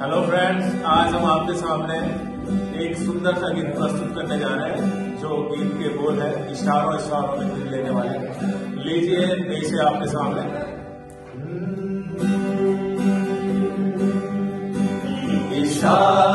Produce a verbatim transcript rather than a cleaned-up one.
Hello friends, आज हम आपके सामने एक सुंदर सा गीत प्रस्तुत करने जा रहे हैं जो गीत के बोल है इशारों इशारों में दिल लेने वाले। लीजिए पेश है आपके सामने। इशारा